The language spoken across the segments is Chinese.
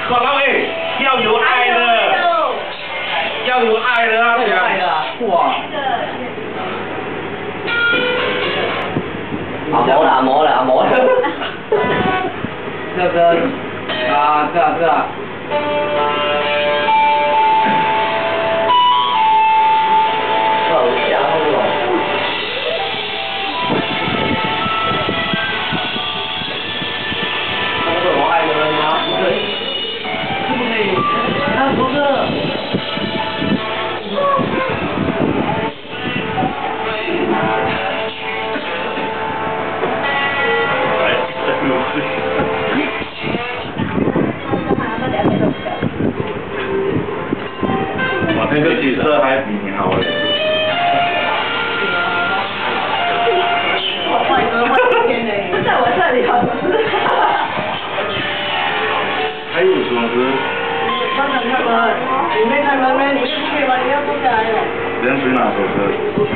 广告哎，要有爱的，要有爱的啊！ 有爱的，哇！阿毛了。这个啊，这。好香哦！他们是我爱的人吗？不对，对不对？他不是。 我那个橘色还比你好嘞。 坏哥坏天呢，在我这里好像是。 还有什么是？ 帮着开门，你没开门没？你出去吧，你要坐下来了。 人水哪首歌？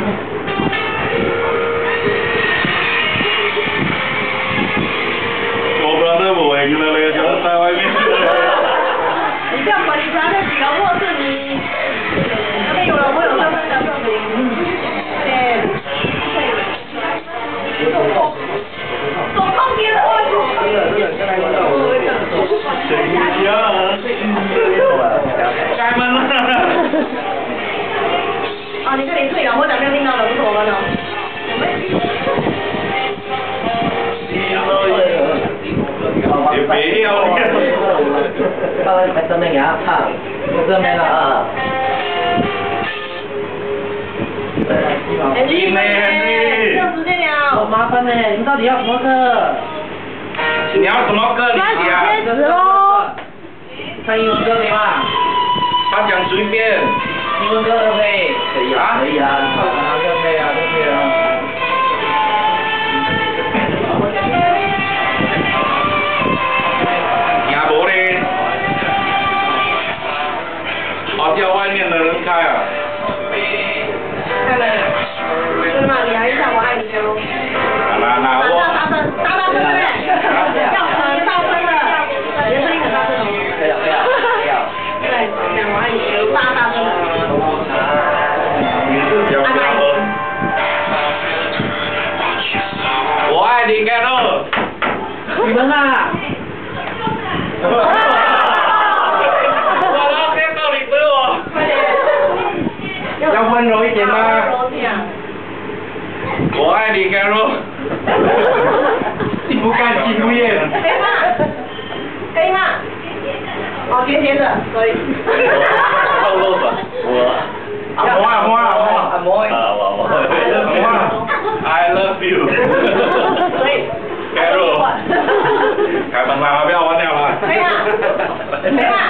我不知道我会了嘞，就是在外面。 你不要管其他的几个卧室，你那边有人，我有三分两个零。对。走旁边的话就。 谁呀？开门了。 啊，你看你自己老婆讲没有听到的，不是我们的。也没有。 在这边给他看，这边了。 弟妹，要时间了。 好麻烦呢，你们到底要什么歌？ 你要什么歌？你讲。 开始喽。 唱英文歌可以吗？ 他讲随便。 英文歌可不可以？可以啊。可以啊，唱哪个可以啊？都可以啊。 叫外面的人开啊！ 开门。对嘛？你还是我爱你的喽。 那我。 大声，大声对不对？要很大声的，你的声音很大声哦。 可以啊。 对，讲我爱你的，大声的。 你是小家伙。我爱你，盖洛。 你们啊！要温柔一点吗？ 我爱你，盖洛。你不甘心不愿。 可以吗？可以吗？哦，甜甜的，可以。 透露吧，我。按摩。I love you。 可以。 盖洛。开门啦，不要玩了啦。 可以吗？可以吗？